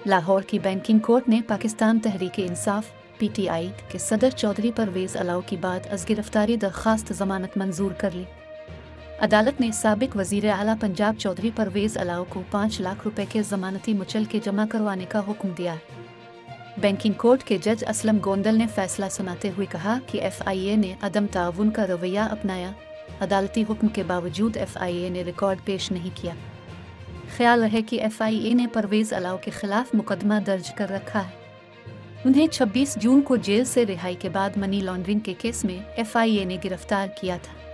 लाहौर की banking court ने Pakistan Tehreek Insaf (PTI) के सदर चौधरी परवेज़ अलाव की बाद अज़ गिरफ्तारी दरख्वास्त ज़मानत मंजूर कर ली। अदालत ने साबिक वज़ीर आला पंजाब चौधरी परवेज़ अलाव को 5 लाख रुपए के ज़मानती मुचल के जमा करवाने का हुक्म दिया है। बैंकिंग कोर्ट के जज असलम गोंदल ने फैसला सुनाते हुए कहा कि FIA ने अदम ताउन का रवैया अपनाया। अदालती हुक्म के बावजूद FIA ने रिकॉर्ड पेश नहीं किया। ख्याल रहे कि FIA ने परवेज़ अलाव के खिलाफ मुकदमा दर्ज कर रखा है। उन्हें 26 जून को जेल से रिहाई के बाद मनी लॉन्ड्रिंग के केस में FIA ने गिरफ्तार किया था।